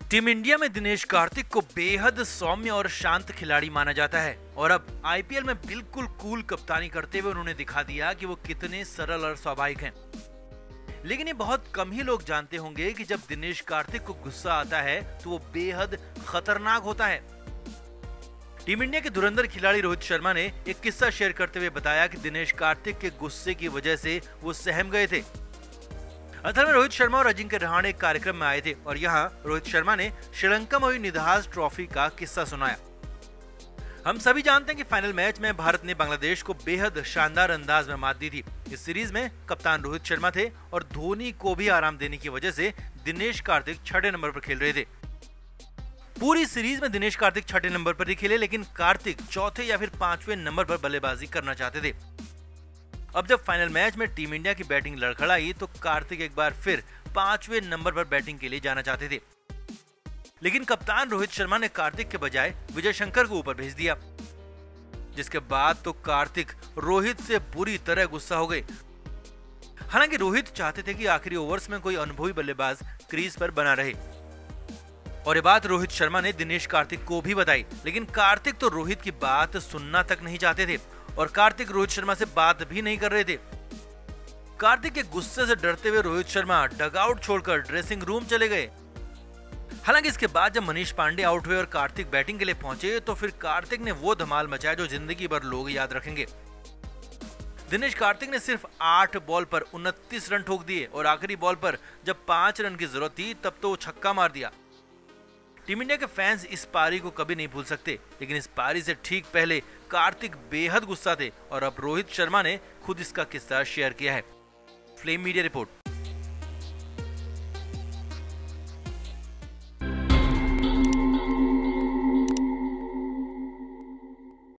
Team India में दिनेश कार्तिक को बेहद सौम्य और शांत खिलाड़ी माना जाता है और अब आईपीएल में बिल्कुल कूल कप्तानी करते हुए उन्होंने दिखा दिया कि वो कितने सरल और स्वाभाविक हैं। लेकिन ये बहुत कम ही लोग जानते होंगे कि जब दिनेश कार्तिक को गुस्सा आता है तो वो बेहद खतरनाक होता है। टीम इंडिया के धुरंधर खिलाड़ी रोहित शर्मा ने एक किस्सा शेयर करते हुए बताया कि दिनेश कार्तिक के गुस्से की वजह से वो सहम गए थे। असल में रोहित शर्मा और अजिंक्य रहाणे एक कार्यक्रम में आए थे और यहाँ रोहित शर्मा ने श्रीलंका में हुई निधास ट्रॉफी का किस्सा सुनाया। हम सभी जानते हैं कि फाइनल मैच में भारत ने बांग्लादेश को बेहद शानदार अंदाज में मात दी थी। इस सीरीज में कप्तान रोहित शर्मा थे और धोनी को भी आराम देने की वजह से दिनेश कार्तिक छठे नंबर पर खेल रहे थे। पूरी सीरीज में दिनेश कार्तिक छठे नंबर पर ही खेले, लेकिन कार्तिक चौथे या फिर पांचवें नंबर पर बल्लेबाजी करना चाहते थे। अब जब फाइनल मैच में टीम इंडिया की बैटिंग लड़खड़ाई तो कार्तिक एक बार फिर पांचवें नंबर पर बैटिंग के लिए जाना चाहते थे, लेकिन कप्तान रोहित शर्मा ने कार्तिक के बजाय विजय शंकर को ऊपर भेज दिया, जिसके बाद तो कार्तिक रोहित से बुरी तरह गुस्सा हो गए। हालांकि रोहित चाहते थे कि आखिरी ओवर्स में कोई अनुभवी बल्लेबाज क्रीज पर बना रहे और ये बात रोहित शर्मा ने दिनेश कार्तिक को भी बताई, लेकिन कार्तिक तो रोहित की बात सुनना तक नहीं चाहते थे और कार्तिक रोहित शर्मा से बात भी नहीं कर रहे थे। कार्तिक के गुस्से से डरते हुए रोहित शर्मा डगआउट छोड़कर ड्रेसिंग रूम चले गए। हालांकि इसके बाद जब मनीष पांडे आउट हुए और कार्तिक बैटिंग के लिए पहुंचे तो फिर कार्तिक ने वो धमाल मचाया जो जिंदगी भर लोग याद रखेंगे। दिनेश कार्तिक ने सिर्फ 8 बॉल पर 29 रन ठोक दिए और आखिरी बॉल पर जब 5 रन की जरूरत थी तब तो वो छक्का मार दिया। टीम इंडिया के फैंस इस पारी को कभी नहीं भूल सकते, लेकिन इस पारी से ठीक पहले कार्तिक बेहद गुस्सा थे और अब रोहित शर्मा ने खुद इसका किस्सा शेयर किया है। Flame media report.